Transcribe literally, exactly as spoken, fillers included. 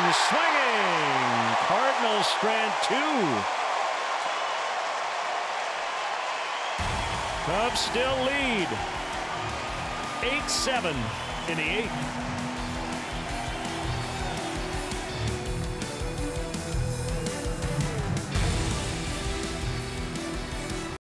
swinging. Cardinals strand two. Cubs still lead eight seven in the eighth.